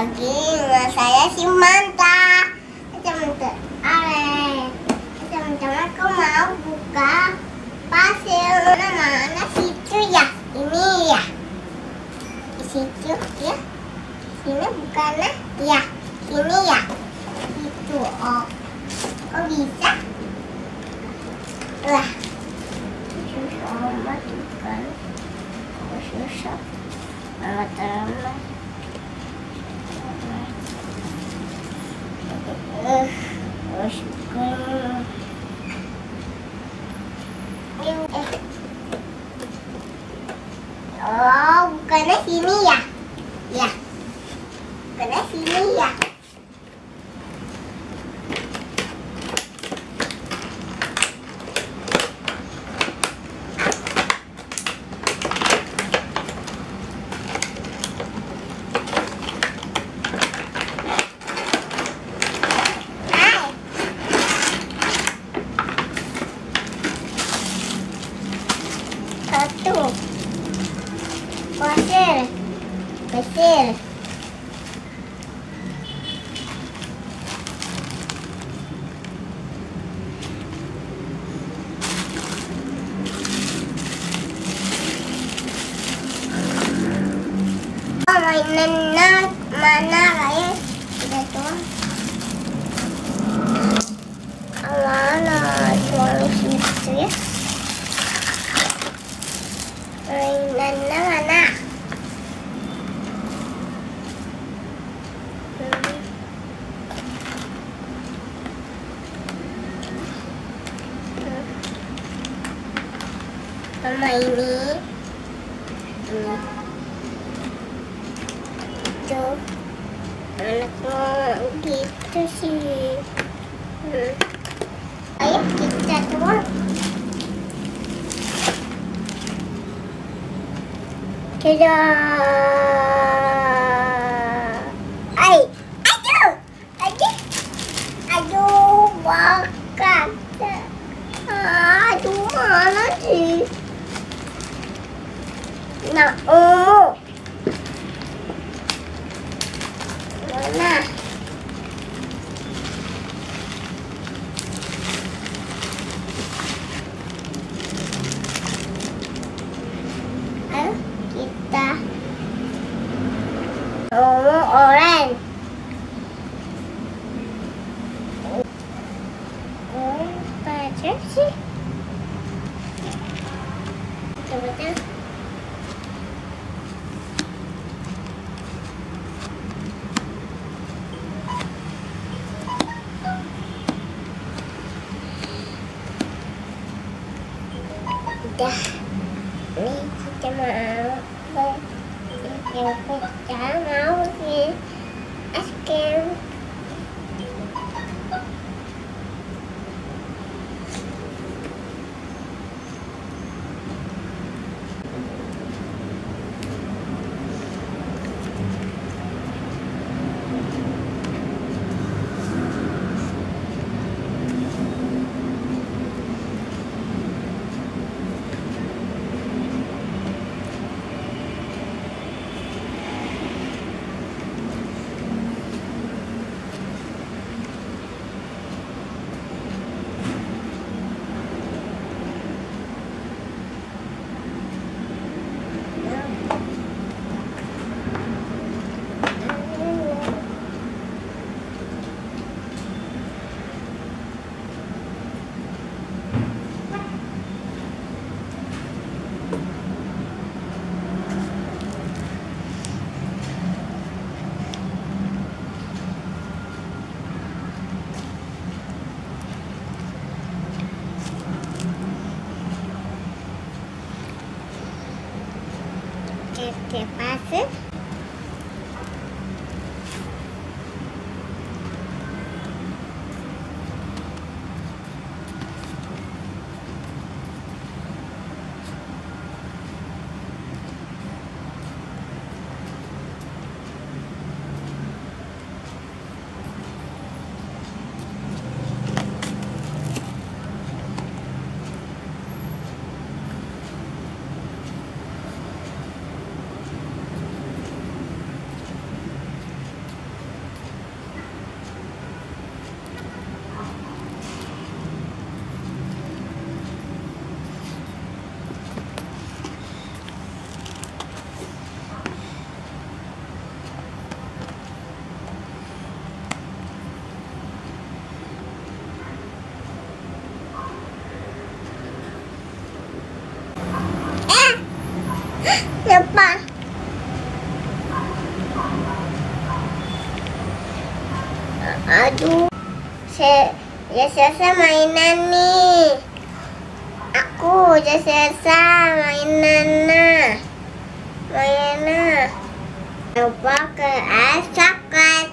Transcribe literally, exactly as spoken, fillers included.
lagi dengan saya si Manta. Teman-teman, ale. Teman-teman, aku mau buka pasir. Mana situ ya? Ini ya. Di situ ya. Sini bukan ya. Sini ya. Itu oh. Kok bisa? Lah. Susah amat bukan. Kok susah? Mama teman. Eh, terus oh, bukannya sini ya? Ya, bukannya sini ya? Satu pasir pasir oh, mainan mana kayak udah tuh mana suara situ ya. Mainannya mana? Mama ini, ini, itu, anaknya gitu sih. Hmm. Ayo kita tuang. Kita, ay, aduh, aduh, aduh, bakat, aduh mana sih? Nah, oh, mana? Ayo. Kita ungu orange oh pacar sih betul-betul udah ini kita mau yang kita mau sih es krim ¿Qué pasa? Eh, lupa. Aduh, saya ya selesai mainan nih. Aku udah selesai mainan nah. Mainan. Lupa ke es coklat.